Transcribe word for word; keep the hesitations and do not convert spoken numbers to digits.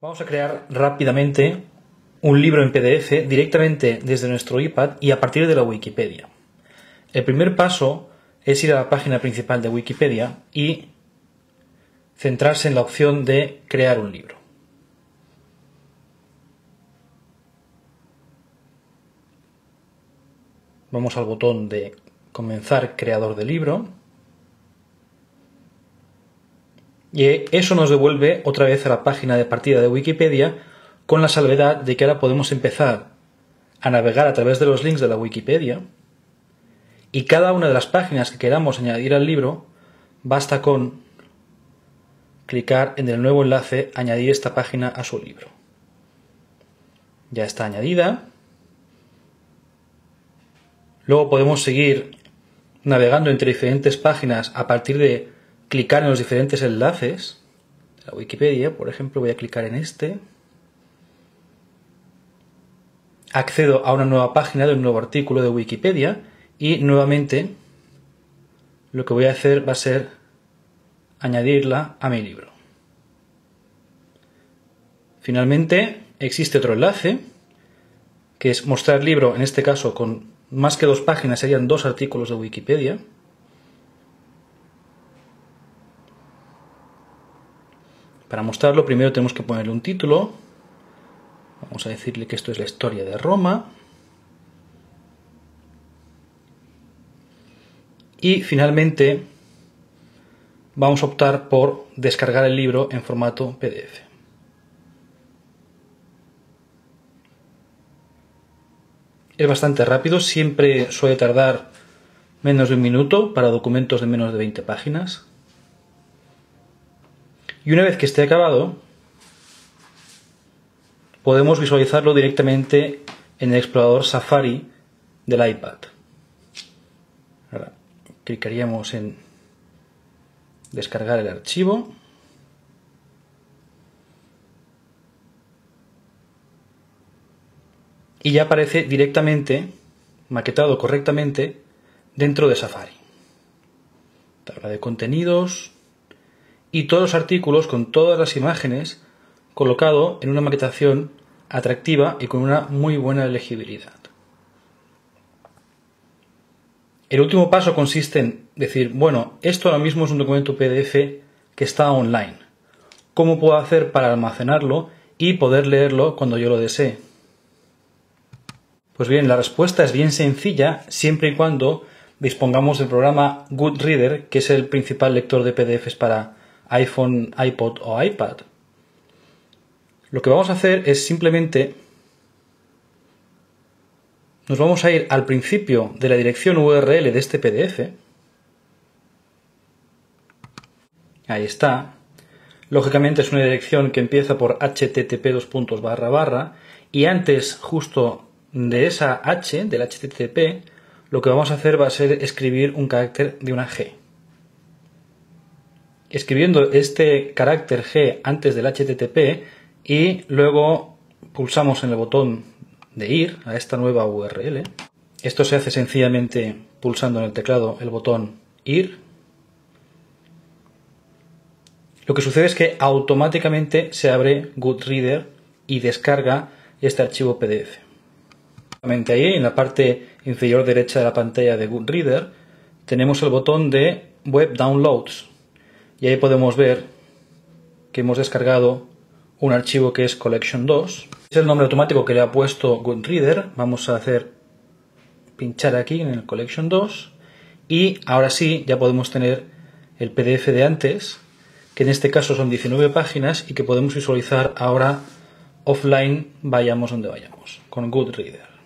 Vamos a crear rápidamente un libro en P D F directamente desde nuestro iPad y a partir de la Wikipedia. El primer paso es ir a la página principal de Wikipedia y centrarse en la opción de crear un libro. Vamos al botón de comenzar creador de libro y eso nos devuelve otra vez a la página de partida de Wikipedia, con la salvedad de que ahora podemos empezar a navegar a través de los links de la Wikipedia y cada una de las páginas que queramos añadir al libro basta con clicar en el nuevo enlace añadir esta página a su libro. Ya está añadida. Luego podemos seguir navegando entre diferentes páginas a partir de clicar en los diferentes enlaces de la Wikipedia. Por ejemplo, voy a clicar en este. Accedo a una nueva página de un nuevo artículo de Wikipedia y nuevamente lo que voy a hacer va a ser añadirla a mi libro. Finalmente existe otro enlace que es mostrar libro, en este caso con más que dos páginas, serían dos artículos de Wikipedia. Para mostrarlo primero tenemos que ponerle un título. Vamos a decirle que esto es la historia de Roma. Y finalmente vamos a optar por descargar el libro en formato P D F. Es bastante rápido, siempre suele tardar menos de un minuto para documentos de menos de veinte páginas. Y una vez que esté acabado, podemos visualizarlo directamente en el explorador Safari del iPad. Ahora clicaríamos en descargar el archivo. Y ya aparece directamente, maquetado correctamente, dentro de Safari. Tabla de contenidos y todos los artículos con todas las imágenes colocado en una maquetación atractiva y con una muy buena legibilidad. El último paso consiste en decir, bueno, esto ahora mismo es un documento P D F que está online. ¿Cómo puedo hacer para almacenarlo y poder leerlo cuando yo lo desee? Pues bien, la respuesta es bien sencilla siempre y cuando dispongamos del programa Goodreader, que es el principal lector de P D Fs para iPhone, iPod o iPad. Lo que vamos a hacer es simplemente nos vamos a ir al principio de la dirección U R L de este P D F. Ahí está. Lógicamente es una dirección que empieza por http dos puntos barra barra y antes justo de esa H, del H T T P, lo que vamos a hacer va a ser escribir un carácter de una G. Escribiendo este carácter G antes del H T T P y luego pulsamos en el botón de ir a esta nueva U R L. Esto se hace sencillamente pulsando en el teclado el botón ir. Lo que sucede es que automáticamente se abre Goodreader y descarga este archivo P D F. Ahí en la parte inferior derecha de la pantalla de Goodreader tenemos el botón de Web Downloads y ahí podemos ver que hemos descargado un archivo que es Collection dos. Es el nombre automático que le ha puesto Goodreader. Vamos a hacer pinchar aquí en el Collection dos y ahora sí ya podemos tener el P D F de antes, que en este caso son diecinueve páginas y que podemos visualizar ahora offline, vayamos donde vayamos, con Goodreader.